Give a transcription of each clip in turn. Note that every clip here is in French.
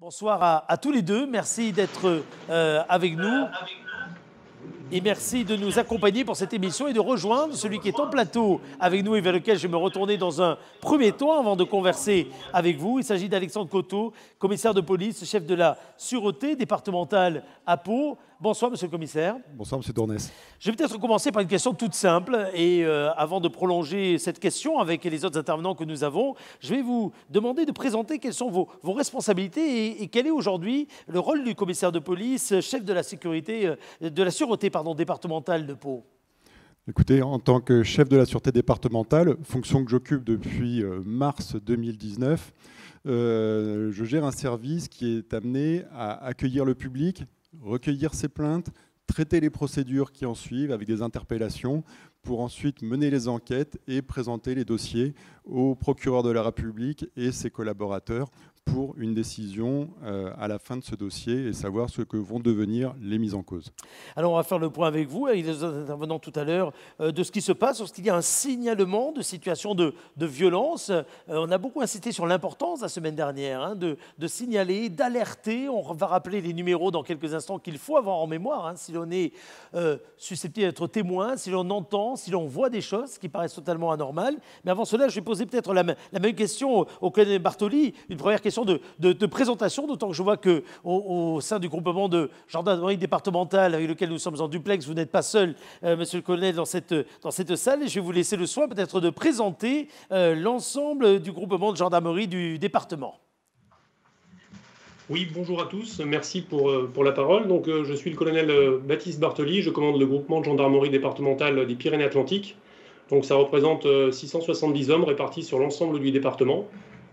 Bonsoir à tous les deux. Merci d'être avec nous. Et merci de nous accompagner pour cette émission et de rejoindre celui qui est en plateau avec nous et vers lequel je vais me retourner dans un premier temps avant de converser avec vous. Il s'agit d'Alexandre Coteau, commissaire de police, chef de la sûreté départementale à Pau. Bonsoir, monsieur le commissaire. Bonsoir, monsieur Dornès. Je vais peut-être commencer par une question toute simple. Et avant de prolonger cette question avec les autres intervenants que nous avons, je vais vous demander de présenter quelles sont vos responsabilités et quel est aujourd'hui le rôle du commissaire de police, chef de la sécurité, de la sûreté départementale de Pau. Écoutez, en tant que chef de la sûreté départementale, fonction que j'occupe depuis mars 2019, je gère un service qui est amené à accueillir le public, recueillir ses plaintes, traiter les procédures qui en suivent avec des interpellations pour ensuite mener les enquêtes et présenter les dossiers au procureur de la République et ses collaborateurs pour une décision à la fin de ce dossier et savoir ce que vont devenir les mises en cause. Alors on va faire le point avec vous, avec les intervenants tout à l'heure, de ce qui se passe lorsqu'il y a un signalement de situation de violence. On a beaucoup insisté sur l'importance la semaine dernière de signaler, d'alerter. On va rappeler les numéros dans quelques instants qu'il faut avoir en mémoire si l'on est susceptible d'être témoin, si l'on entend, si l'on voit des choses qui paraissent totalement anormales. Mais avant cela, je vais poser peut-être la même question au colonel Bartoli, une première question de présentation, d'autant que je vois qu'au sein du groupement de gendarmerie départementale avec lequel nous sommes en duplex, vous n'êtes pas seul, monsieur le colonel, dans cette salle. Et je vais vous laisser le soin peut-être de présenter l'ensemble du groupement de gendarmerie du département. Oui, bonjour à tous, merci pour la parole. Donc, je suis le colonel Baptiste Bartoli, je commande le groupement de gendarmerie départementale des Pyrénées-Atlantiques. Donc ça représente 670 hommes répartis sur l'ensemble du département.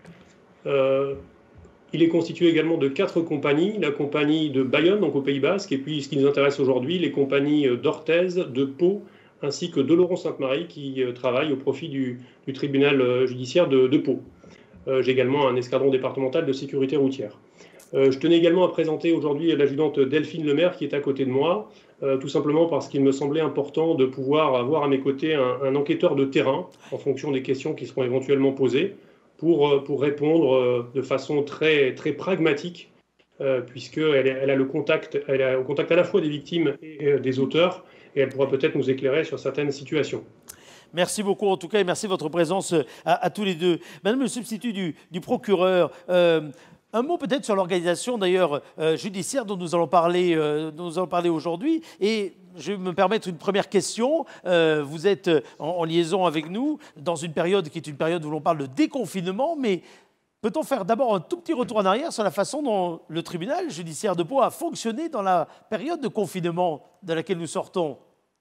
Il est constitué également de 4 compagnies, la compagnie de Bayonne, donc au Pays Basque, et puis ce qui nous intéresse aujourd'hui, les compagnies d'Orthez, de Pau, ainsi que d'Oloron-Sainte-Marie qui travaillent au profit du tribunal judiciaire de Pau. J'ai également un escadron départemental de sécurité routière. Je tenais également à présenter aujourd'hui l'adjudante Delphine Lemaire qui est à côté de moi, tout simplement parce qu'il me semblait important de pouvoir avoir à mes côtés un enquêteur de terrain en fonction des questions qui seront éventuellement posées pour répondre de façon très, très pragmatique, puisqu'elle a le contact, elle a au contact à la fois des victimes et des auteurs, et elle pourra peut-être nous éclairer sur certaines situations. Merci beaucoup en tout cas et merci de votre présence à tous les deux. Madame le substitut du procureur, un mot peut-être sur l'organisation d'ailleurs judiciaire dont nous allons parler aujourd'hui. Et je vais me permettre une première question. Vous êtes en liaison avec nous dans une période qui est une période où l'on parle de déconfinement, mais peut-on faire d'abord un tout petit retour en arrière sur la façon dont le tribunal judiciaire de Pau a fonctionné dans la période de confinement de laquelle nous sortons ?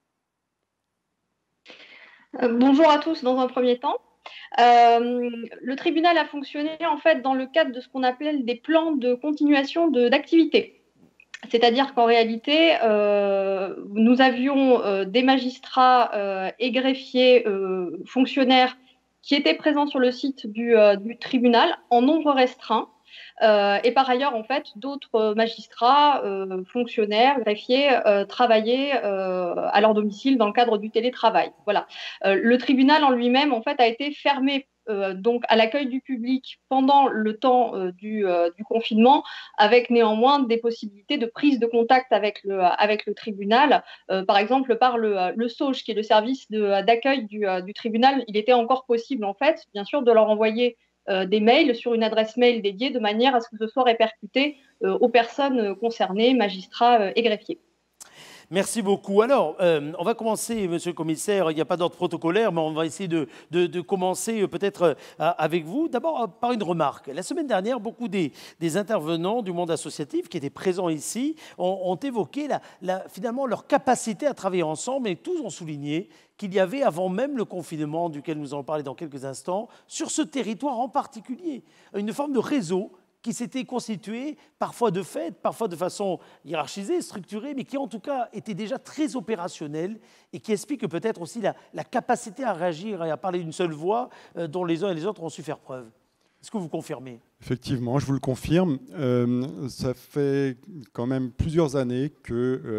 Bonjour à tous dans un premier temps. Le tribunal a fonctionné en fait dans le cadre de ce qu'on appelle des plans de continuation d'activité. C'est-à-dire qu'en réalité, nous avions des magistrats et greffiers fonctionnaires qui étaient présents sur le site du tribunal en nombre restreint. Et par ailleurs, en fait, d'autres magistrats, fonctionnaires, greffiers travaillaient à leur domicile dans le cadre du télétravail. Voilà. Le tribunal en lui-même, en fait, a été fermé donc à l'accueil du public pendant le temps du confinement, avec néanmoins des possibilités de prise de contact avec le tribunal. Par exemple, par le SAUJ, qui est le service d'accueil du tribunal, il était encore possible, en fait, bien sûr, de leur envoyer des mails sur une adresse mail dédiée de manière à ce que ce soit répercuté aux personnes concernées, magistrats et greffiers. Merci beaucoup. Alors, on va commencer, monsieur le commissaire, il n'y a pas d'ordre protocolaire, mais on va essayer de commencer peut-être avec vous. D'abord, par une remarque. La semaine dernière, beaucoup des intervenants du monde associatif qui étaient présents ici ont évoqué finalement leur capacité à travailler ensemble et tous ont souligné qu'il y avait, avant même le confinement, duquel nous allons parler dans quelques instants, sur ce territoire en particulier, une forme de réseau qui s'était constitué, parfois de fait, parfois de façon hiérarchisée, structurée, mais qui en tout cas était déjà très opérationnel et qui explique peut-être aussi la capacité à réagir et à parler d'une seule voix dont les uns et les autres ont su faire preuve. Est-ce que vous confirmez ? Effectivement, je vous le confirme. Ça fait quand même plusieurs années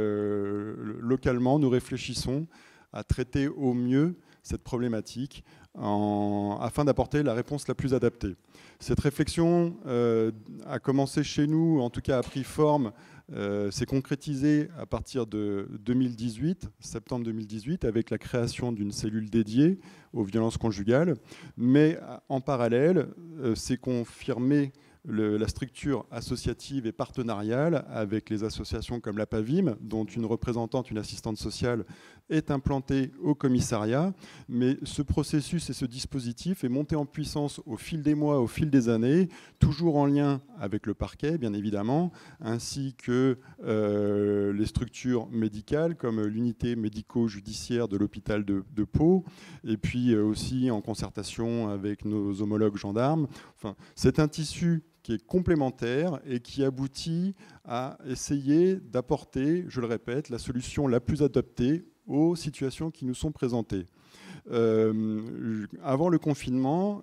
que localement, nous réfléchissons à traiter au mieux cette problématique afin d'apporter la réponse la plus adaptée. Cette réflexion a commencé chez nous, en tout cas a pris forme, s'est concrétisée à partir de 2018, septembre 2018, avec la création d'une cellule dédiée aux violences conjugales. Mais en parallèle, s'est confirmée la structure associative et partenariale avec les associations comme la PAVIM, dont une représentante, une assistante sociale, est implantée au commissariat. Mais ce processus et ce dispositif est monté en puissance au fil des mois, au fil des années, toujours en lien avec le parquet, bien évidemment, ainsi que les structures médicales, comme l'unité médico-judiciaire de l'hôpital de Pau, et puis aussi en concertation avec nos homologues gendarmes. Enfin, c'est un tissu qui est complémentaire et qui aboutit à essayer d'apporter, je le répète, la solution la plus adaptée aux situations qui nous sont présentées. Avant le confinement,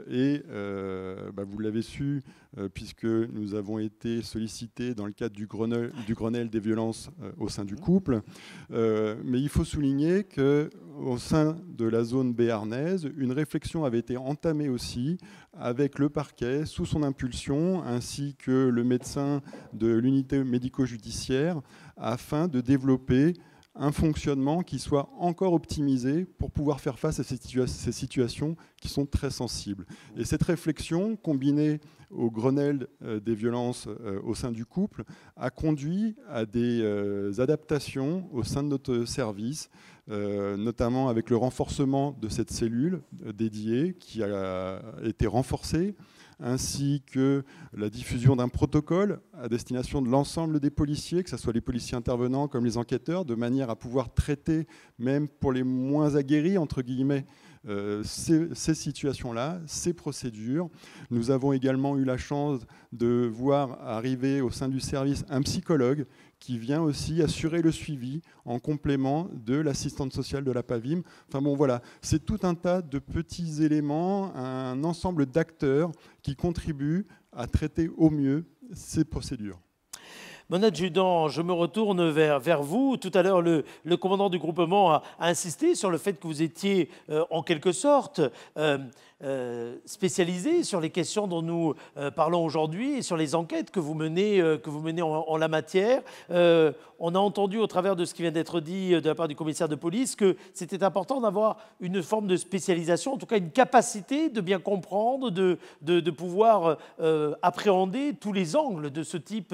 vous l'avez su, puisque nous avons été sollicités dans le cadre du Grenelle des violences au sein du couple, mais il faut souligner qu'au sein de la zone béarnaise, une réflexion avait été entamée aussi avec le parquet sous son impulsion, ainsi que le médecin de l'unité médico-judiciaire, afin de développer un fonctionnement qui soit encore optimisé pour pouvoir faire face à ces situations qui sont très sensibles. Et cette réflexion, combinée au Grenelle des violences au sein du couple, a conduit à des adaptations au sein de notre service, notamment avec le renforcement de cette cellule dédiée qui a été renforcée, ainsi que la diffusion d'un protocole à destination de l'ensemble des policiers, que ce soit les policiers intervenants comme les enquêteurs, de manière à pouvoir traiter, même pour les moins aguerris, entre guillemets, ces situations-là, ces procédures. Nous avons également eu la chance de voir arriver au sein du service un psychologue qui vient aussi assurer le suivi en complément de l'assistante sociale de la PAVIM. Enfin bon, voilà, c'est tout un tas de petits éléments, un ensemble d'acteurs qui contribuent à traiter au mieux ces procédures. Mon adjudant, je me retourne vers vous. Tout à l'heure, le commandant du groupement a insisté sur le fait que vous étiez en quelque sorte spécialisé sur les questions dont nous parlons aujourd'hui et sur les enquêtes que vous menez en la matière. On a entendu au travers de ce qui vient d'être dit de la part du commissaire de police que c'était important d'avoir une forme de spécialisation, en tout cas une capacité de bien comprendre, de pouvoir appréhender tous les angles de ce type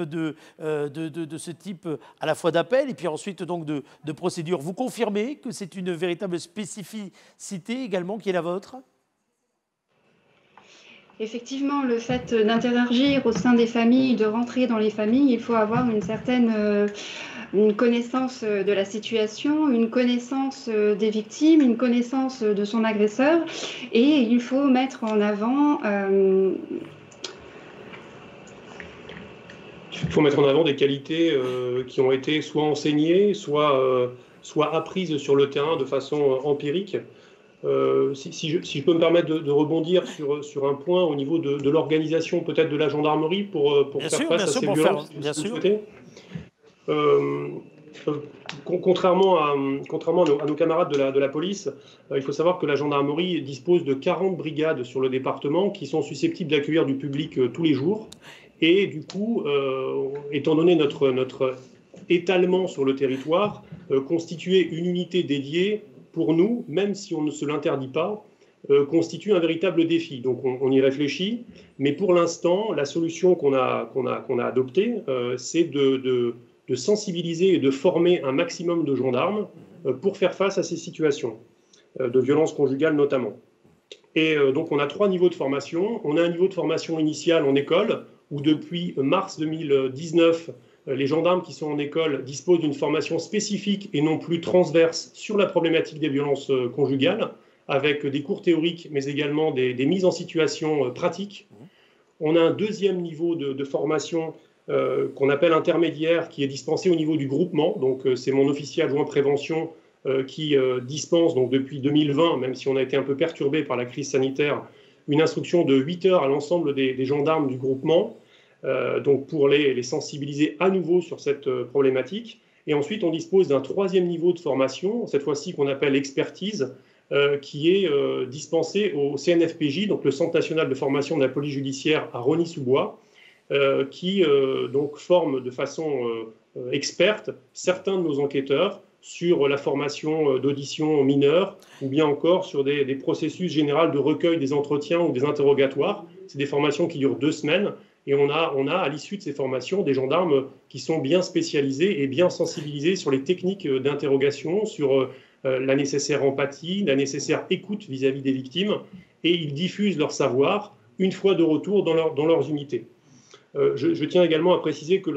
à la fois d'appel et puis ensuite donc de procédure. Vous confirmez que c'est une véritable spécificité également qui est la vôtre ? Effectivement, le fait d'interagir au sein des familles, de rentrer dans les familles, il faut avoir une certaine une connaissance de la situation, une connaissance des victimes, une connaissance de son agresseur, et il faut mettre en avant il faut mettre en avant des qualités qui ont été soit enseignées, soit apprises sur le terrain de façon empirique. Si je peux me permettre de rebondir sur un point au niveau de l'organisation peut-être de la gendarmerie pour faire face à ces violences, bien sûr. Contrairement à nos camarades de la police, il faut savoir que la gendarmerie dispose de 40 brigades sur le département qui sont susceptibles d'accueillir du public tous les jours. Et du coup, étant donné notre étalement sur le territoire, constituer une unité dédiée, pour nous, même si on ne se l'interdit pas, constitue un véritable défi. Donc on y réfléchit, mais pour l'instant, la solution qu'on a adoptée, c'est de sensibiliser et de former un maximum de gendarmes pour faire face à ces situations, de violences conjugales notamment. Et donc on a 3 niveaux de formation. On a un niveau de formation initiale en école, où depuis mars 2019, les gendarmes qui sont en école disposent d'une formation spécifique et non plus transverse sur la problématique des violences conjugales, avec des cours théoriques, mais également des mises en situation pratiques. On a un deuxième niveau de formation qu'on appelle intermédiaire, qui est dispensé au niveau du groupement. Donc c'est mon officier adjoint prévention qui dispense donc depuis 2020, même si on a été un peu perturbé par la crise sanitaire, une instruction de 8 heures à l'ensemble des gendarmes du groupement, donc pour les sensibiliser à nouveau sur cette problématique. Et ensuite, on dispose d'un 3e niveau de formation, cette fois-ci qu'on appelle expertise, qui est dispensé au CNFPJ, donc le Centre national de formation de la police judiciaire à Rosny-sous-Bois, qui donc forme de façon experte certains de nos enquêteurs sur la formation d'audition mineure ou bien encore sur des processus généraux de recueil des entretiens ou des interrogatoires. C'est des formations qui durent 2 semaines et on a à l'issue de ces formations des gendarmes qui sont bien spécialisés et bien sensibilisés sur les techniques d'interrogation, sur la nécessaire empathie, la nécessaire écoute vis-à-vis des victimes, et ils diffusent leur savoir une fois de retour dans leurs unités. Je tiens également à préciser que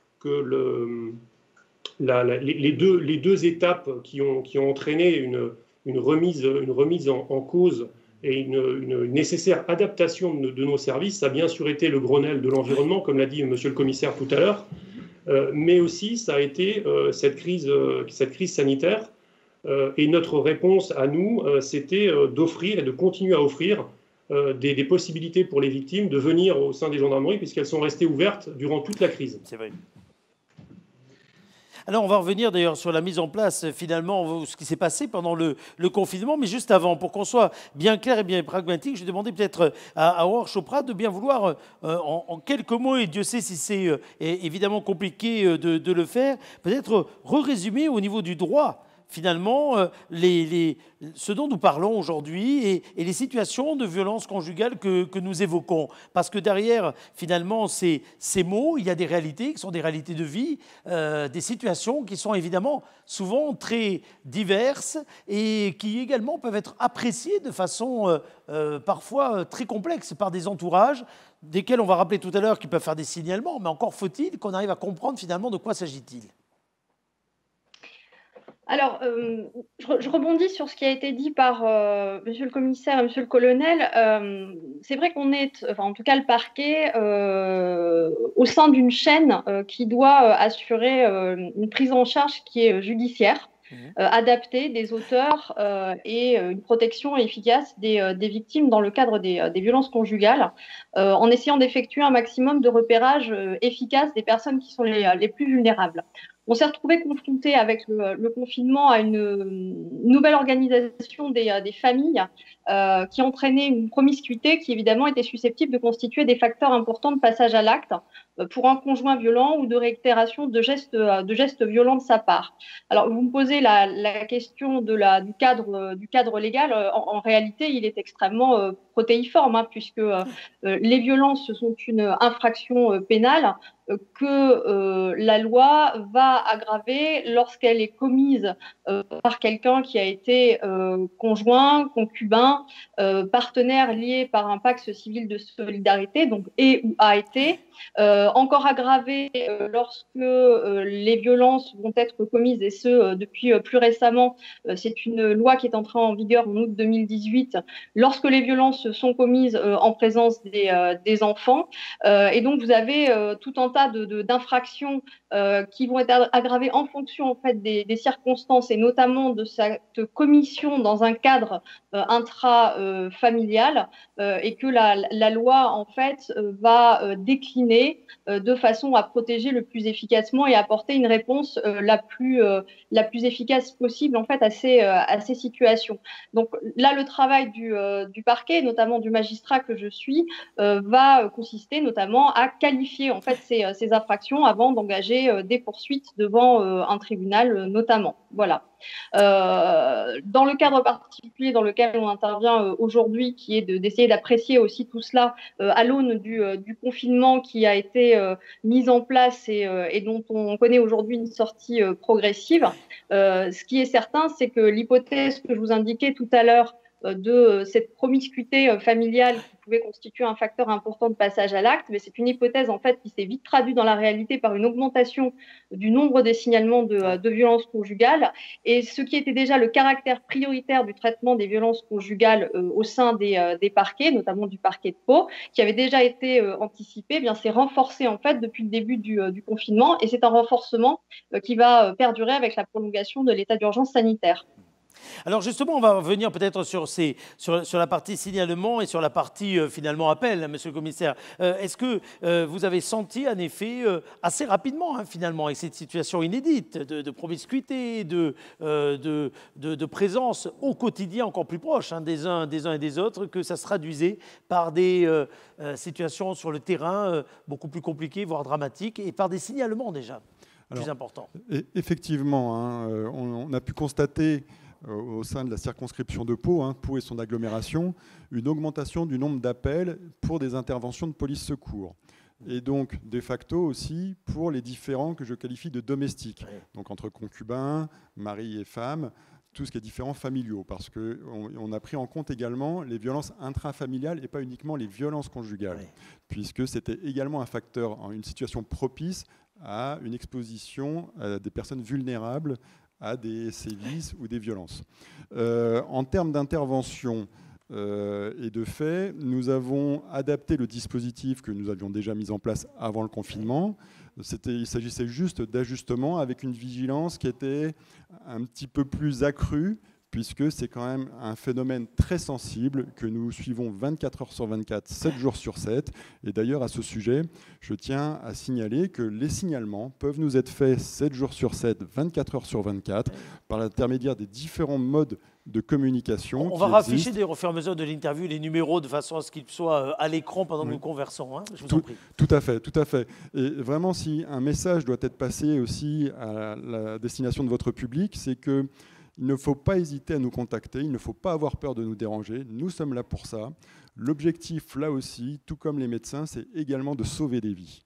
les deux étapes qui ont entraîné une remise en cause et une nécessaire adaptation de nos services, ça a bien sûr été le Grenelle de l'environnement, comme l'a dit monsieur le commissaire tout à l'heure, mais aussi ça a été cette crise sanitaire. Et notre réponse à nous, c'était d'offrir et de continuer à offrir des possibilités pour les victimes de venir au sein des gendarmeries, puisqu'elles sont restées ouvertes durant toute la crise. C'est vrai. Alors, on va revenir d'ailleurs sur la mise en place, finalement, ce qui s'est passé pendant le confinement. Mais juste avant, pour qu'on soit bien clair et bien pragmatique, je vais demander peut-être à Aurore Chopra de bien vouloir, en quelques mots, et Dieu sait si c'est évidemment compliqué de le faire, peut-être résumer au niveau du droit, finalement, ce dont nous parlons aujourd'hui et les situations de violence conjugale que nous évoquons. Parce que derrière, finalement, ces mots, il y a des réalités qui sont des réalités de vie, des situations qui sont évidemment souvent très diverses et qui également peuvent être appréciées de façon parfois très complexe par des entourages desquels on va rappeler tout à l'heure qu'ils peuvent faire des signalements, mais encore faut-il qu'on arrive à comprendre finalement de quoi s'agit-il. Alors, je rebondis sur ce qui a été dit par monsieur le commissaire et monsieur le colonel. C'est vrai qu'on est, enfin, en tout cas le parquet, au sein d'une chaîne qui doit assurer une prise en charge qui est judiciaire, adaptée des auteurs et une protection efficace des victimes dans le cadre des violences conjugales, en essayant d'effectuer un maximum de repérage efficace des personnes qui sont les plus vulnérables. On s'est retrouvé confronté avec le confinement à une nouvelle organisation des familles qui entraînait une promiscuité qui évidemment était susceptible de constituer des facteurs importants de passage à l'acte pour un conjoint violent ou de réitération de gestes violents de sa part. Alors vous me posez la question du cadre légal. En réalité, il est extrêmement protéiforme, puisque les violences sont une infraction pénale que la loi va aggraver lorsqu'elle est commise par quelqu'un qui a été conjoint, concubin, partenaire lié par un pacte civil de solidarité, donc et ou a été, encore aggravé lorsque les violences vont être commises, et ce depuis plus récemment. C'est une loi qui est entrée en vigueur en août 2018, lorsque les violences sont commises en présence des enfants. Et donc vous avez tout un tas d'infractions qui vont être aggravées en fonction en fait des circonstances, et notamment de cette commission dans un cadre intrafamilial, et que la loi en fait va décliner de façon à protéger le plus efficacement et apporter une réponse la plus efficace possible en fait à ces situations. Donc là, le travail du parquet, notamment du magistrat que je suis, va consister notamment à qualifier en fait ces infractions avant d'engager des poursuites devant un tribunal notamment. Voilà. Dans le cadre particulier dans lequel on intervient aujourd'hui, qui est d'essayer d'apprécier aussi tout cela à l'aune du confinement qui a été mis en place et dont on connaît aujourd'hui une sortie progressive, ce qui est certain, c'est que l'hypothèse que je vous indiquais tout à l'heure de cette promiscuité familiale qui pouvait constituer un facteur important de passage à l'acte, mais c'est une hypothèse en fait qui s'est vite traduite dans la réalité par une augmentation du nombre des signalements de violences conjugales, et ce qui était déjà le caractère prioritaire du traitement des violences conjugales au sein des parquets, notamment du parquet de Pau, qui avait déjà été anticipé, bien c'est renforcé en fait depuis le début du confinement, et c'est un renforcement qui va perdurer avec la prolongation de l'état d'urgence sanitaire. Alors justement, on va revenir peut-être sur la partie signalement et sur la partie finalement appel, hein, monsieur le commissaire. Est-ce que vous avez senti en effet assez rapidement, hein, finalement, avec cette situation inédite de promiscuité, de présence au quotidien encore plus proche, hein, des uns et des autres, que ça se traduisait par des situations sur le terrain beaucoup plus compliquées, voire dramatiques, et par des signalements déjà plus importants? Effectivement, hein, on a pu constater au sein de la circonscription de Pau, hein, Pau et son agglomération, une augmentation du nombre d'appels pour des interventions de police-secours. Et donc, de facto aussi, pour les différents que je qualifie de domestiques. Donc, entre concubins, mari et femme, tout ce qui est différents familiaux. Parce qu'on a pris en compte également les violences intrafamiliales et pas uniquement les violences conjugales. Puisque c'était également un facteur, une situation propice à une exposition à des personnes vulnérables à des sévices ou des violences. En termes d'intervention et de fait, nous avons adapté le dispositif que nous avions déjà mis en place avant le confinement. Il s'agissait juste d'ajustements avec une vigilance qui était un petit peu plus accrue, puisque c'est quand même un phénomène très sensible que nous suivons 24 heures sur 24, 7 jours sur 7. Et d'ailleurs, à ce sujet, je tiens à signaler que les signalements peuvent nous être faits 7 jours sur 7, 24 heures sur 24, par l'intermédiaire des différents modes de communication. On va rafficher au fur et à mesure de l'interview les numéros de façon à ce qu'ils soient à l'écran pendant que nous conversons. Hein, je vous en prie. Tout à fait, tout à fait. Et vraiment, si un message doit être passé aussi à la destination de votre public, c'est que il ne faut pas hésiter à nous contacter, il ne faut pas avoir peur de nous déranger, nous sommes là pour ça. L'objectif, là aussi, tout comme les médecins, c'est également de sauver des vies.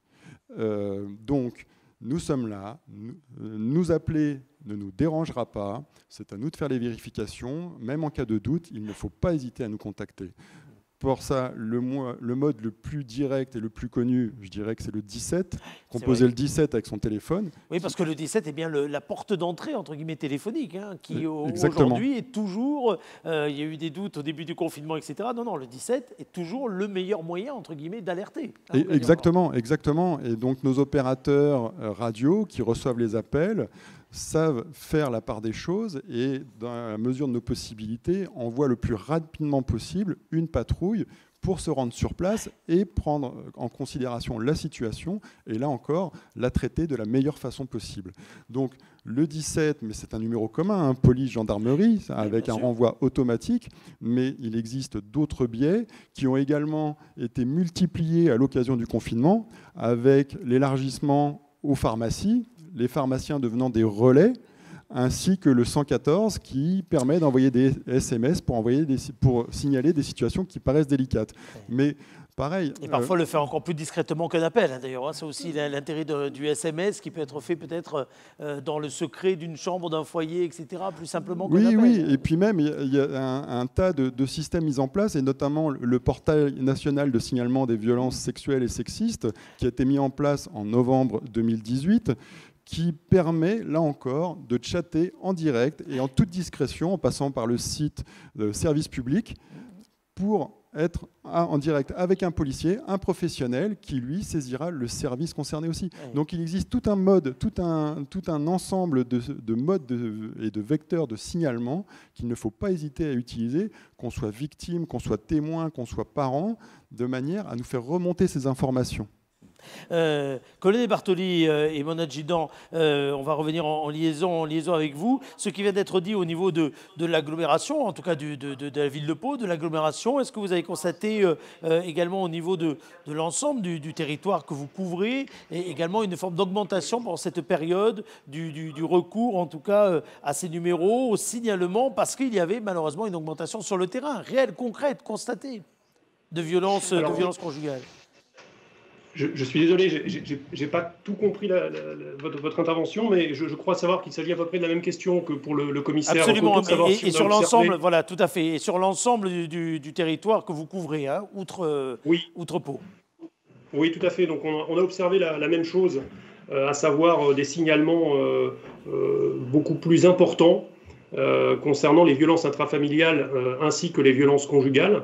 Donc, nous sommes là, nous appeler ne nous dérangera pas, c'est à nous de faire les vérifications, même en cas de doute, il ne faut pas hésiter à nous contacter. Pour ça, le mode le plus direct et le plus connu, je dirais que c'est le 17. Composer le 17 avec son téléphone. Oui, parce que le 17 est bien la porte d'entrée, entre guillemets, téléphonique, hein, qui aujourd'hui est toujours... il y a eu des doutes au début du confinement, etc. Non, le 17 est toujours le meilleur moyen, entre guillemets, d'alerter. Hein, exactement. Et donc, nos opérateurs radio qui reçoivent les appels savent faire la part des choses et, dans la mesure de nos possibilités, envoient le plus rapidement possible une patrouille pour se rendre sur place et prendre en considération la situation et là encore, la traiter de la meilleure façon possible. Donc le 17, mais c'est un numéro commun, hein, police, gendarmerie, avec un renvoi automatique, mais il existe d'autres biais qui ont également été multipliés à l'occasion du confinement avec l'élargissement aux pharmacies, les pharmaciens devenant des relais, ainsi que le 114 qui permet d'envoyer des SMS pour signaler des situations qui paraissent délicates. Mais pareil. Et parfois le faire encore plus discrètement qu'un appel, hein, d'ailleurs. Hein, c'est aussi l'intérêt du SMS qui peut être fait peut-être dans le secret d'une chambre, d'un foyer, etc., plus simplement qu'un appel. Oui, et puis même il y a un tas de systèmes mis en place, et notamment le portail national de signalement des violences sexuelles et sexistes qui a été mis en place en novembre 2018, qui permet, là encore, de chatter en direct et en toute discrétion, en passant par le site de service public, pour être en direct avec un policier, un professionnel, qui, lui, saisira le service concerné aussi. Oui. Donc, il existe tout un mode, tout un ensemble de modes et de vecteurs de signalement qu'il ne faut pas hésiter à utiliser, qu'on soit victime, qu'on soit témoin, qu'on soit parent, de manière à nous faire remonter ces informations. Colonel Bartoli et mon adjudant, on va revenir en liaison avec vous. Ce qui vient d'être dit au niveau de l'agglomération, en tout cas de la ville de Pau, de l'agglomération, est-ce que vous avez constaté également au niveau de l'ensemble du territoire que vous couvrez, et également une forme d'augmentation pendant cette période du recours, en tout cas, à ces numéros, au signalement, parce qu'il y avait malheureusement une augmentation sur le terrain, réelle, concrète, constatée, de violences conjugales? Je suis désolé, j'ai pas tout compris votre intervention, mais je crois savoir qu'il s'agit à peu près de la même question que pour le commissaire. Absolument, et sur l'ensemble, voilà, tout à fait, et sur l'ensemble du territoire que vous couvrez, hein, outre Pau. Oui, tout à fait. Donc on a observé la même chose, à savoir des signalements beaucoup plus importants concernant les violences intrafamiliales ainsi que les violences conjugales.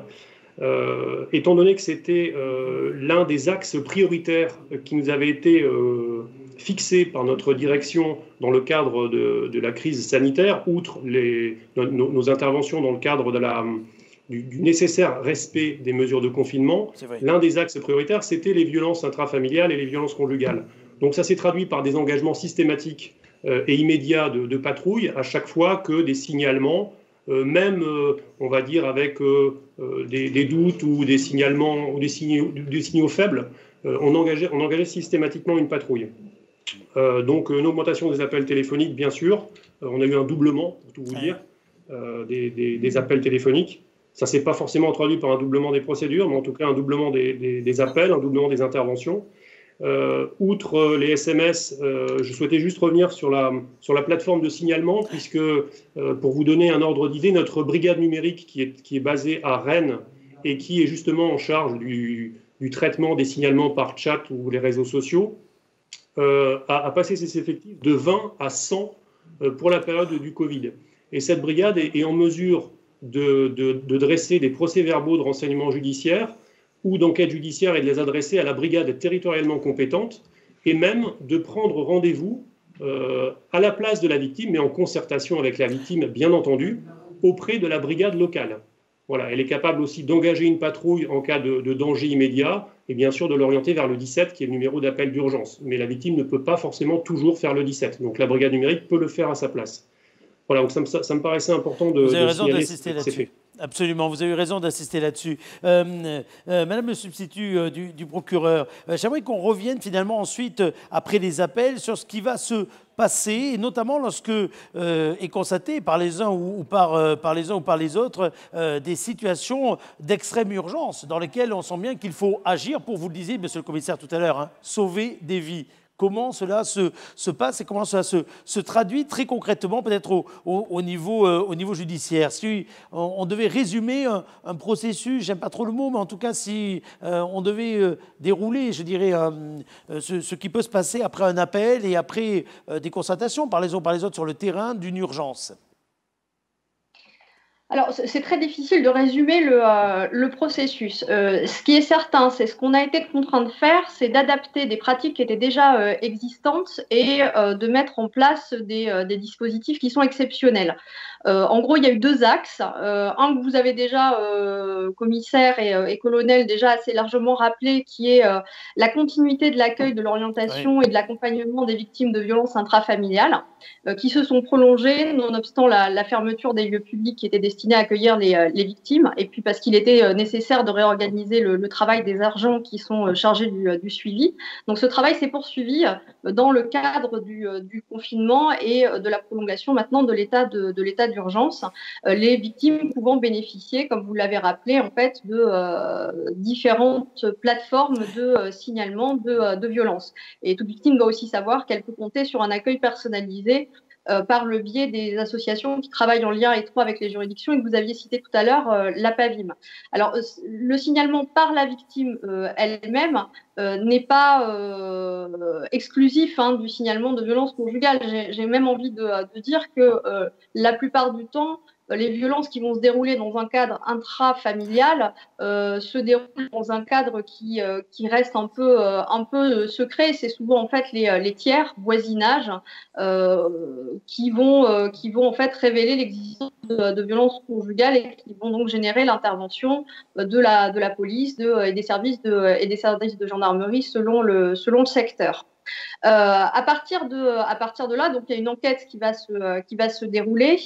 Étant donné que c'était l'un des axes prioritaires qui nous avait été fixés par notre direction dans le cadre de la crise sanitaire, outre nos interventions dans le cadre du nécessaire respect des mesures de confinement, l'un des axes prioritaires, c'était les violences intrafamiliales et les violences conjugales. Donc ça s'est traduit par des engagements systématiques et immédiats de patrouille à chaque fois que des signalements, même, on va dire, avec des doutes ou des signalements ou des signaux faibles, on engageait systématiquement une patrouille. Donc une augmentation des appels téléphoniques, bien sûr. On a eu un doublement, pour tout vous dire, des appels téléphoniques. Ça ne s'est pas forcément traduit par un doublement des procédures, mais en tout cas un doublement des appels, un doublement des interventions. Outre les SMS, je souhaitais juste revenir sur la plateforme de signalement, puisque, pour vous donner un ordre d'idée, notre brigade numérique qui est basée à Rennes et qui est justement en charge du traitement des signalements par chat ou les réseaux sociaux, a passé ses effectifs de 20 à 100 pour la période du Covid. Et cette brigade est en mesure de dresser des procès-verbaux de renseignement judiciaire ou d'enquête judiciaire et de les adresser à la brigade territorialement compétente, et même de prendre rendez-vous à la place de la victime, mais en concertation avec la victime, bien entendu, auprès de la brigade locale. Voilà, elle est capable aussi d'engager une patrouille en cas de danger immédiat et bien sûr de l'orienter vers le 17, qui est le numéro d'appel d'urgence. Mais la victime ne peut pas forcément toujours faire le 17, donc la brigade numérique peut le faire à sa place. Voilà, donc ça me paraissait important de Vous avez raison signaler d'insister là-dessus. Absolument, vous avez eu raison d'insister là-dessus. Madame le substitut du procureur, j'aimerais qu'on revienne finalement ensuite, après les appels, sur ce qui va se passer, et notamment lorsque est constaté par les uns ou par les autres des situations d'extrême urgence dans lesquelles on sent bien qu'il faut agir pour, vous le disiez, monsieur le commissaire tout à l'heure, hein, sauver des vies. Comment cela se passe et comment cela se traduit très concrètement peut-être au niveau judiciaire. Si on devait résumer un processus, j'aime pas trop le mot, mais en tout cas si on devait dérouler, je dirais, ce qui peut se passer après un appel et après des constatations par les uns par les autres sur le terrain d'une urgence. Alors, c'est très difficile de résumer le processus. Ce qui est certain, c'est ce qu'on a été contraint de faire, c'est d'adapter des pratiques qui étaient déjà existantes et de mettre en place des dispositifs qui sont exceptionnels. En gros, il y a eu deux axes. Un que vous avez déjà, commissaire et colonel, déjà assez largement rappelé, qui est la continuité de l'accueil, de l'orientation et de l'accompagnement des victimes de violences intrafamiliales, qui se sont prolongées, nonobstant la fermeture des lieux publics qui étaient destinés à accueillir les victimes, et puis parce qu'il était nécessaire de réorganiser le travail des agents qui sont chargés du suivi. Donc ce travail s'est poursuivi dans le cadre du confinement et de la prolongation maintenant de l'état d'urgence, les victimes pouvant bénéficier, comme vous l'avez rappelé, en fait, de différentes plateformes de signalement de violence. Et toute victime doit aussi savoir qu'elle peut compter sur un accueil personnalisé par le biais des associations qui travaillent en lien étroit avec les juridictions et que vous aviez cité tout à l'heure, l'APAVIM. Alors, le signalement par la victime elle-même n'est pas exclusif du signalement de violence conjugale. J'ai même envie de dire que la plupart du temps, les violences qui vont se dérouler dans un cadre intrafamilial se déroulent dans un cadre qui reste un peu secret. C'est souvent en fait les tiers, voisinage, qui vont en fait révéler l'existence de violences conjugales et qui vont donc générer l'intervention de la police et des services de gendarmerie selon le secteur. À partir de là, donc il y a une enquête qui va se dérouler.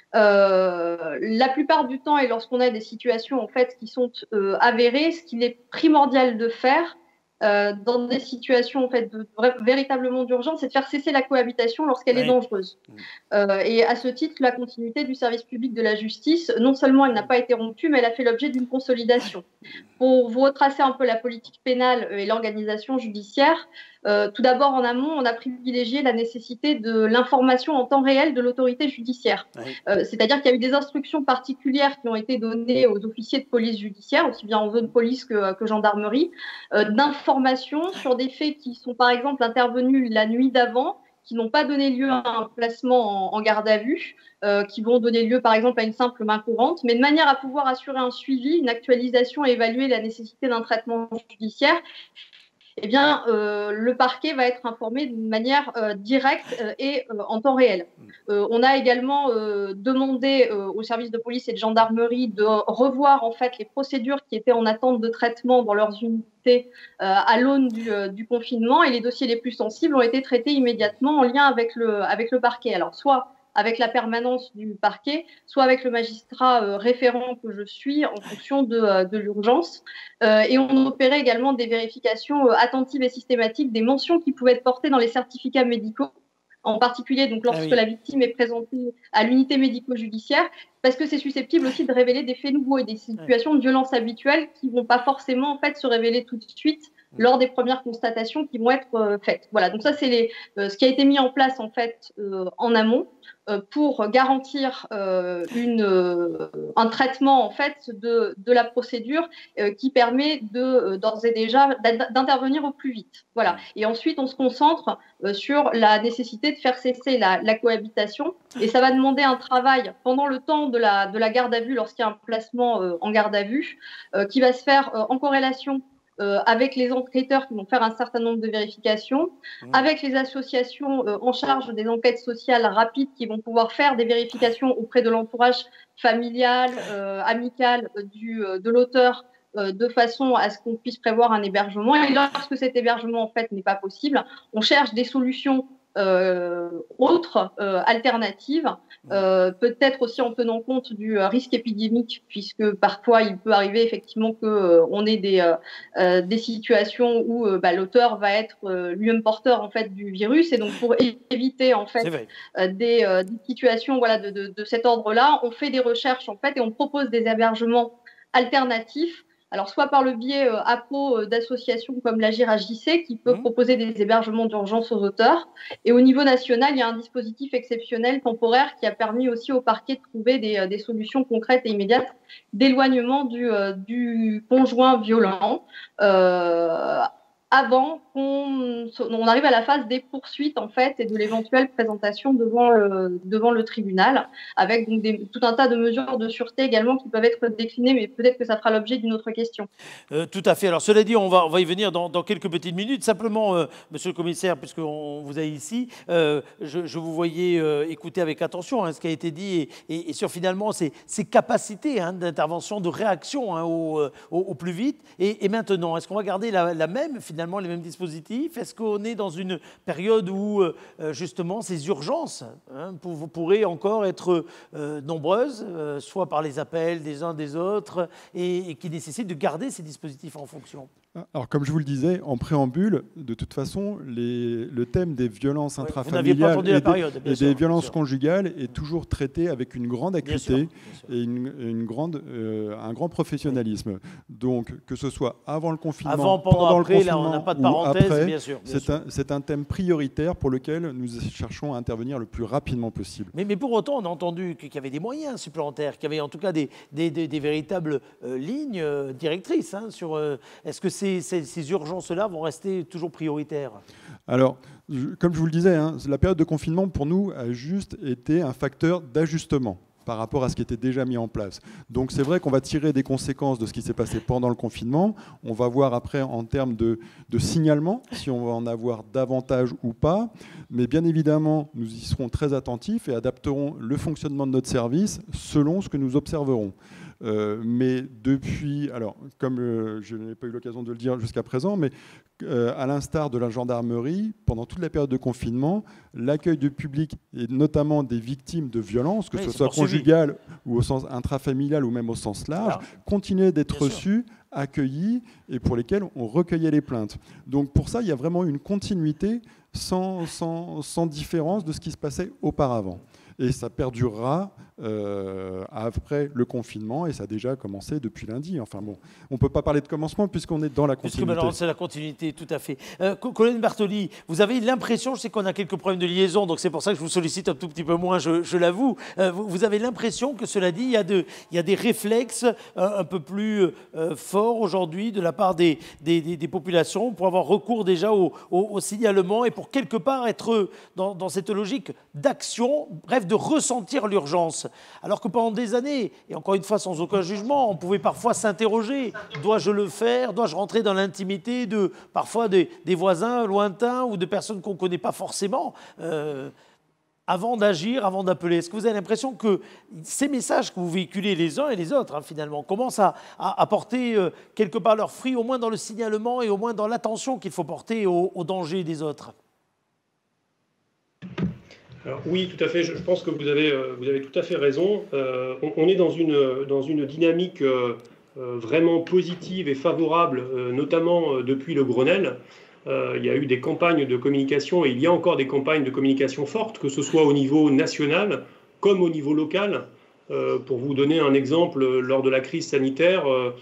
La plupart du temps, et lorsqu'on a des situations en fait qui sont avérées, ce qu'il est primordial de faire dans des situations en fait véritablement d'urgence, c'est de faire cesser la cohabitation lorsqu'elle est dangereuse. Et à ce titre, la continuité du service public de la justice, non seulement elle n'a pas été rompue, mais elle a fait l'objet d'une consolidation. Pour vous retracer un peu la politique pénale et l'organisation judiciaire, tout d'abord en amont, on a privilégié la nécessité de l'information en temps réel de l'autorité judiciaire. C'est-à-dire qu'il y a eu des instructions particulières qui ont été données aux officiers de police judiciaire, aussi bien en zone police que gendarmerie, d'informations sur des faits qui sont par exemple intervenus la nuit d'avant, qui n'ont pas donné lieu à un placement en garde à vue, qui vont donner lieu par exemple à une simple main courante, mais de manière à pouvoir assurer un suivi, une actualisation et évaluer la nécessité d'un traitement judiciaire eh bien, le parquet va être informé de manière directe et en temps réel. On a également demandé aux services de police et de gendarmerie de revoir en fait les procédures qui étaient en attente de traitement dans leurs unités à l'aune du confinement, et les dossiers les plus sensibles ont été traités immédiatement en lien avec le parquet. Alors, soit avec la permanence du parquet, soit avec le magistrat référent que je suis en fonction de l'urgence. Et on opérait également des vérifications attentives et systématiques des mentions qui pouvaient être portées dans les certificats médicaux, en particulier donc lorsque la victime est présentée à l'unité médico-judiciaire, parce que c'est susceptible aussi de révéler des faits nouveaux et des situations de violence habituelles qui ne vont pas forcément en fait se révéler tout de suite lors des premières constatations qui vont être faites. Voilà, donc ça c'est ce qui a été mis en place en fait en amont pour garantir un traitement en fait de la procédure qui permet d'ores et déjà d'intervenir au plus vite. Voilà. Et ensuite on se concentre sur la nécessité de faire cesser la cohabitation, et ça va demander un travail pendant le temps de la garde à vue, lorsqu'il y a un placement en garde à vue, qui va se faire en corrélation avec les enquêteurs qui vont faire un certain nombre de vérifications, avec les associations en charge des enquêtes sociales rapides qui vont pouvoir faire des vérifications auprès de l'entourage familial, amical de l'auteur, de façon à ce qu'on puisse prévoir un hébergement. Et lorsque cet hébergement en fait n'est pas possible, on cherche des solutions autres, alternatives, peut-être aussi en tenant compte du risque épidémique, puisque parfois il peut arriver effectivement qu'on ait des situations où l'auteur va être lui-même porteur en fait du virus, et donc pour éviter en fait des situations voilà de cet ordre-là, on fait des recherches en fait et on propose des hébergements alternatifs. Alors, soit par le biais d'associations comme l'Agir-AJC qui peut proposer des hébergements d'urgence aux auteurs. Et au niveau national, il y a un dispositif exceptionnel temporaire qui a permis aussi au parquet de trouver des solutions concrètes et immédiates d'éloignement du conjoint violent avant qu'on arrive à la phase des poursuites en fait et de l'éventuelle présentation devant le tribunal, avec donc tout un tas de mesures de sûreté également qui peuvent être déclinées, mais peut-être que ça fera l'objet d'une autre question. Tout à fait. Alors cela dit, on va y venir dans quelques petites minutes. Simplement, monsieur le commissaire, puisqu'on vous a ici, je vous voyais écouter avec attention ce qui a été dit et sur finalement ces capacités d'intervention, de réaction au plus vite. Et maintenant, est-ce qu'on va garder la même finalement les mêmes dispositifs? Est-ce qu'on est dans une période où justement ces urgences pourraient encore être nombreuses, soit par les appels des uns des autres, et qui nécessitent de garder ces dispositifs en fonction? Alors, comme je vous le disais, en préambule, de toute façon, le thème des violences intrafamiliales et des violences conjugales est toujours traité avec une grande acuité et un grand professionnalisme. Donc, que ce soit avant le confinement, pendant le confinement, là, on n'a pas de parenthèse, ou après, bien sûr. C'est un thème prioritaire pour lequel nous cherchons à intervenir le plus rapidement possible. Mais pour autant, on a entendu qu'il y avait des moyens supplémentaires, qu'il y avait en tout cas des véritables lignes directrices sur est-ce que ces urgences-là vont rester toujours prioritaires? Alors, comme je vous le disais, la période de confinement, pour nous, a juste été un facteur d'ajustement par rapport à ce qui était déjà mis en place. Donc c'est vrai qu'on va tirer des conséquences de ce qui s'est passé pendant le confinement. On va voir après en termes de signalement, si on va en avoir davantage ou pas. Mais bien évidemment, nous y serons très attentifs et adapterons le fonctionnement de notre service selon ce que nous observerons. Mais depuis, alors comme je n'ai pas eu l'occasion de le dire jusqu'à présent, mais à l'instar de la gendarmerie, pendant toute la période de confinement, l'accueil du public et notamment des victimes de violences, que ce soit conjugales ou au sens intrafamilial ou même au sens large, continuait d'être reçus, accueillis et pour lesquels on recueillait les plaintes. Donc pour ça, il y a vraiment une continuité sans différence de ce qui se passait auparavant. Et ça perdurera après le confinement, et ça a déjà commencé depuis lundi. Enfin bon, on ne peut pas parler de commencement puisqu'on est dans la continuité. C'est la continuité, tout à fait. Colonel Bartoli, vous avez l'impression, je sais qu'on a quelques problèmes de liaison, donc c'est pour ça que je vous sollicite un tout petit peu moins, je l'avoue. Vous avez l'impression que, cela dit, il y a des réflexes un peu plus forts aujourd'hui de la part des populations pour avoir recours déjà au signalement et pour quelque part être dans cette logique d'action, bref, de ressentir l'urgence. violence, alors que pendant des années, et encore une fois sans aucun jugement, on pouvait parfois s'interroger. Dois-je le faire? Dois-je rentrer dans l'intimité de parfois des voisins lointains ou de personnes qu'on ne connaît pas forcément avant d'agir, avant d'appeler? Est-ce que vous avez l'impression que ces messages que vous véhiculez les uns et les autres, finalement, commencent à porter quelque part leurs fruits, au moins dans le signalement et au moins dans l'attention qu'il faut porter aux dangers des autres? Alors, oui, tout à fait. Je pense que vous avez tout à fait raison. On est dans une dynamique vraiment positive et favorable, notamment depuis le Grenelle. Il y a eu des campagnes de communication et il y a encore des campagnes de communication fortes, que ce soit au niveau national comme au niveau local. Pour vous donner un exemple, lors de la crise sanitaire,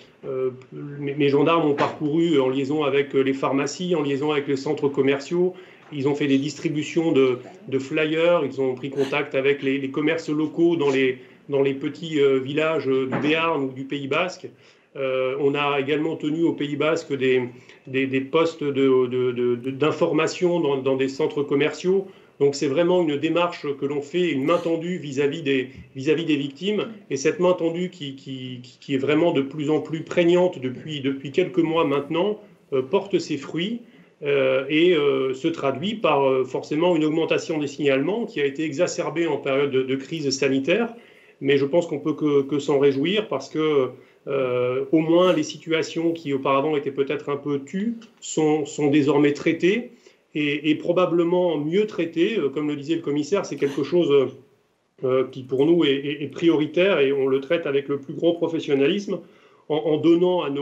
mes gendarmes ont parcouru en liaison avec les pharmacies, en liaison avec les centres commerciaux. Ils ont fait des distributions de flyers, ils ont pris contact avec les commerces locaux dans les petits villages du Béarn ou du Pays Basque. On a également tenu au Pays Basque des postes d'information dans des centres commerciaux. Donc c'est vraiment une démarche que l'on fait, une main tendue vis-à-vis des victimes. Et cette main tendue qui est vraiment de plus en plus prégnante depuis quelques mois maintenant, porte ses fruits. Et se traduit par forcément une augmentation des signalements qui a été exacerbée en période de crise sanitaire. Mais je pense qu'on peut que s'en réjouir parce que au moins les situations qui auparavant étaient peut-être un peu tues sont désormais traitées et probablement mieux traitées. Comme le disait le commissaire, c'est quelque chose qui pour nous est prioritaire et on le traite avec le plus grand professionnalisme en donnant à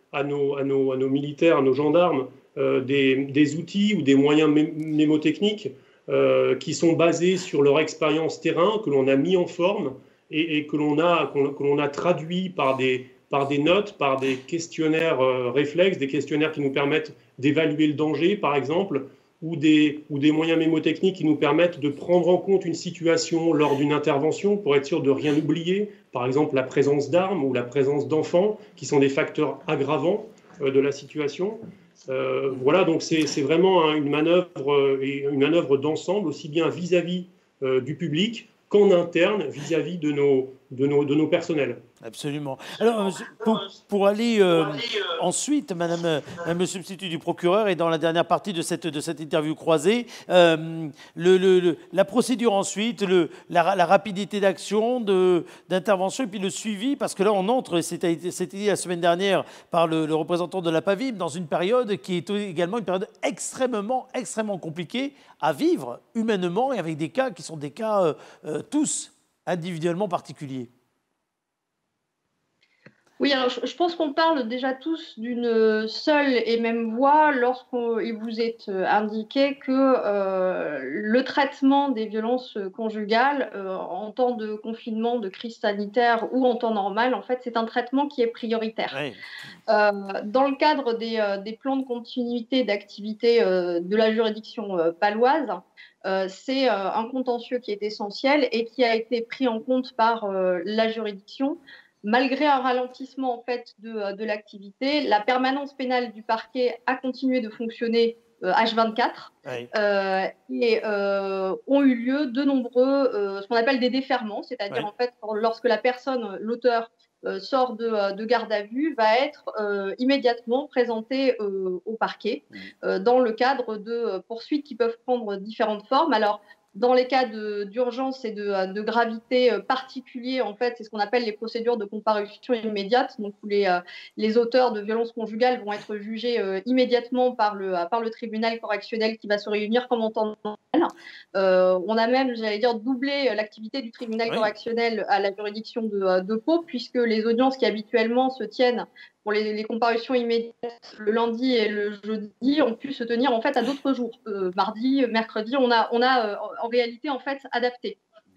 nos militaires, à nos gendarmes, des outils ou des moyens mnémotechniques qui sont basés sur leur expérience terrain, que l'on a mis en forme et que l'on a traduit par des notes, par des questionnaires réflexes, des questionnaires qui nous permettent d'évaluer le danger, par exemple, ou des moyens mémotechniques qui nous permettent de prendre en compte une situation lors d'une intervention pour être sûr de rien oublier, par exemple la présence d'armes ou la présence d'enfants, qui sont des facteurs aggravants de la situation. Voilà, donc c'est vraiment une manœuvre d'ensemble, aussi bien vis-à-vis du public qu'en interne, vis-à-vis de nos personnels. Absolument. Alors, pour aller ensuite, Madame le substitut du procureur, et dans la dernière partie de cette interview croisée, la procédure ensuite, la rapidité d'action, d'intervention, et puis le suivi, parce que là, on entre, c'était dit la semaine dernière par le représentant de la PAVIB, dans une période qui est également une période extrêmement compliquée à vivre humainement, et avec des cas qui sont des cas tous individuellement particuliers. Oui, alors je pense qu'on parle déjà tous d'une seule et même voix lorsqu'il vous est indiqué que le traitement des violences conjugales en temps de confinement, de crise sanitaire ou en temps normal, en fait, c'est un traitement qui est prioritaire. Oui. Dans le cadre des plans de continuité d'activité de la juridiction paloise, c'est un contentieux qui est essentiel et qui a été pris en compte par la juridiction. Malgré un ralentissement en fait de l'activité, la permanence pénale du parquet a continué de fonctionner H24 oui. Et ont eu lieu de nombreux, ce qu'on appelle des déferments, c'est-à-dire oui. En fait lorsque la personne, l'auteur, sort de garde à vue, va être immédiatement présenté au parquet dans le cadre de poursuites qui peuvent prendre différentes formes. Alors, dans les cas d'urgence et de gravité particuliers, en fait, c'est ce qu'on appelle les procédures de comparution immédiate, donc où les auteurs de violences conjugales vont être jugés immédiatement par le tribunal correctionnel qui va se réunir comme en temps normal. On a même, j'allais dire, doublé l'activité du tribunal oui. correctionnel à la juridiction de Pau, puisque les audiences qui habituellement se tiennent pour les comparutions immédiates le lundi et le jeudi ont pu se tenir en fait à d'autres jours. Mardi, mercredi, on a en réalité en fait adapté.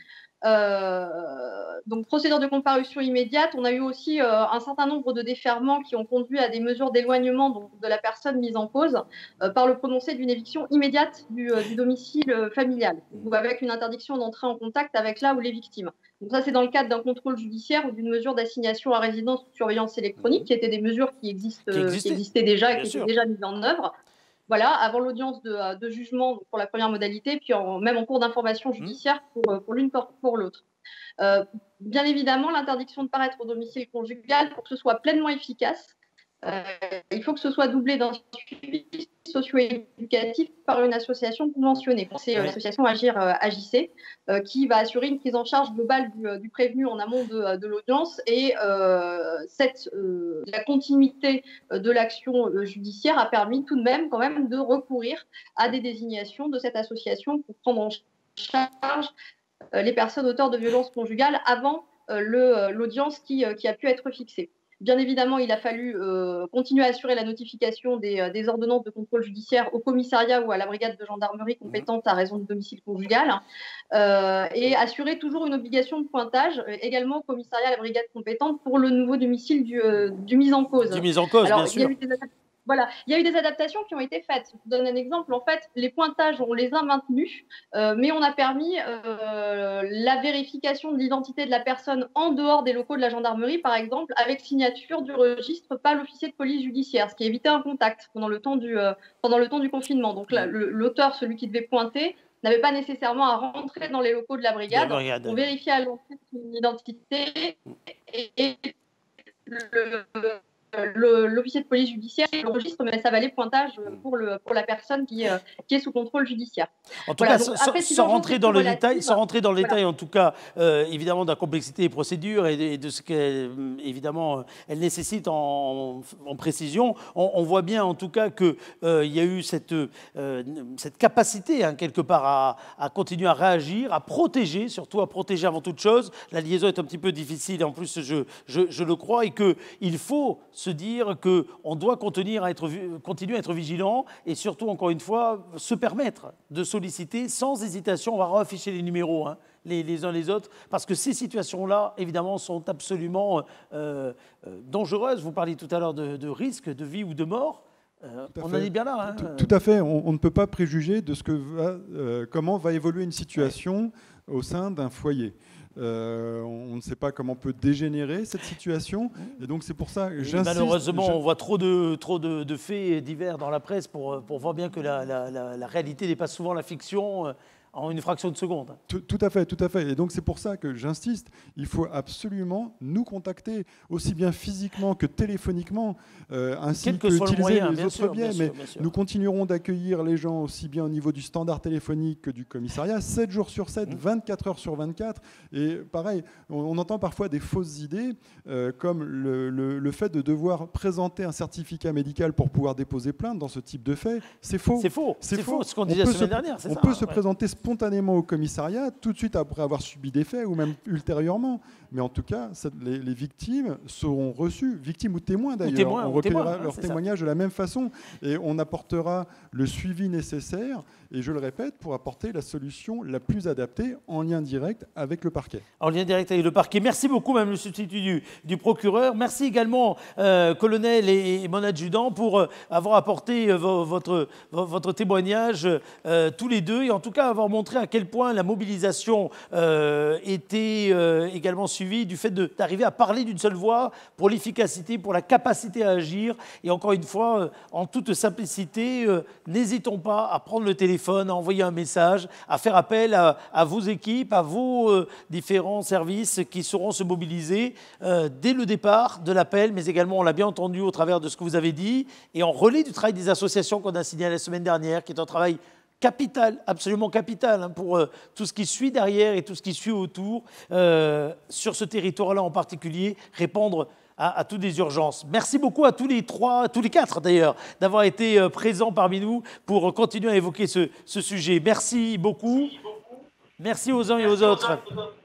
Donc procédure de comparution immédiate, on a eu aussi un certain nombre de déferments qui ont conduit à des mesures d'éloignement de la personne mise en cause par le prononcé d'une éviction immédiate du domicile familial ou avec une interdiction d'entrer en contact avec la ou les victimes. Donc ça, c'est dans le cadre d'un contrôle judiciaire ou d'une mesure d'assignation à résidence ou de surveillance électronique, qui étaient des mesures qui existaient déjà et qui étaient déjà mises en œuvre. Voilà, avant l'audience de jugement pour la première modalité, puis même en cours d'information judiciaire pour l'une pour l'autre. Bien évidemment, l'interdiction de paraître au domicile conjugal, pour que ce soit pleinement efficace, il faut que ce soit doublé d'un suivi socio-éducatif par une association conventionnée. C'est l'association Agir Agissez qui va assurer une prise en charge globale du prévenu en amont de l'audience et la continuité de l'action judiciaire a permis tout de même quand même de recourir à des désignations de cette association pour prendre en charge les personnes auteurs de violences conjugales avant l'audience qui a pu être fixée. Bien évidemment, il a fallu continuer à assurer la notification des ordonnances de contrôle judiciaire au commissariat ou à la brigade de gendarmerie compétente à raison du domicile conjugal et assurer toujours une obligation de pointage également au commissariat à la brigade compétente pour le nouveau domicile du mis en cause. Du mis en cause, bien sûr. Il y a eu des adaptations qui ont été faites. Je vous donne un exemple. En fait, les pointages, on les a maintenus, mais on a permis la vérification de l'identité de la personne en dehors des locaux de la gendarmerie, par exemple, avec signature du registre pas l'officier de police judiciaire, ce qui évitait un contact pendant le temps du confinement. Donc là, l'auteur, celui qui devait pointer, n'avait pas nécessairement à rentrer dans les locaux de la brigade. On vérifiait à l'entrée son identité et l'officier de police judiciaire le registre, mais ça valait pointage pour la personne qui est sous contrôle judiciaire. En tout cas, sans rentrer dans le détail, en tout cas, évidemment, de la complexité des procédures et de ce qu'évidemment elles nécessitent en précision, on voit bien en tout cas qu'il y a eu cette capacité, hein, quelque part, à continuer à réagir, à protéger, surtout à protéger avant toute chose. La liaison est un petit peu difficile, en plus, je le crois, et qu'il faut se dire qu'on doit continuer à être vigilant et surtout, encore une fois, se permettre de solliciter sans hésitation. On va afficher les numéros, hein, les uns les autres, parce que ces situations-là, évidemment, sont absolument dangereuses. Vous parliez tout à l'heure de risque de vie ou de mort. On en est bien là. Hein. Tout à fait. On ne peut pas préjuger de comment va évoluer une situation au sein d'un foyer. On ne sait pas comment peut dégénérer cette situation, et donc c'est pour ça que j'insiste. Malheureusement, on voit trop de faits divers dans la presse pour voir bien que la réalité dépasse souvent la fiction en une fraction de seconde. Tout à fait. Et donc c'est pour ça que j'insiste, il faut absolument nous contacter, aussi bien physiquement que téléphoniquement, ainsi que utiliser les autres biais. Mais nous continuerons d'accueillir les gens aussi bien au niveau du standard téléphonique que du commissariat, 7 jours sur 7, 24 heures sur 24. Et pareil, on entend parfois des fausses idées, comme le fait de devoir présenter un certificat médical pour pouvoir déposer plainte dans ce type de fait. C'est faux. C'est faux, ce qu'on disait la semaine dernière. On peut se présenter spontanément au commissariat, tout de suite après avoir subi des faits, ou même ultérieurement. Mais en tout cas, les victimes seront reçues, victimes ou témoins d'ailleurs. On recueillera leurs témoignages de la même façon et on apportera le suivi nécessaire, et je le répète, pour apporter la solution la plus adaptée en lien direct avec le parquet. En lien direct avec le parquet. Merci beaucoup, même le substitut du procureur. Merci également, colonel et mon adjudant, pour avoir apporté votre témoignage tous les deux, et en tout cas avoir montré à quel point la mobilisation était également suivie du fait d'arriver à parler d'une seule voix pour l'efficacité, pour la capacité à agir. Et encore une fois, en toute simplicité, n'hésitons pas à prendre le téléphone, à envoyer un message, à faire appel à vos équipes, à vos différents services qui sauront se mobiliser dès le départ de l'appel, mais également, on l'a bien entendu au travers de ce que vous avez dit, et en relais du travail des associations qu'on a signé la semaine dernière, qui est un travail capital, absolument capital, hein, pour tout ce qui suit derrière et tout ce qui suit autour, sur ce territoire-là en particulier, répondre à toutes les urgences. Merci beaucoup à tous les quatre d'ailleurs, d'avoir été présents parmi nous pour continuer à évoquer ce sujet. Merci beaucoup. Merci aux uns et aux autres.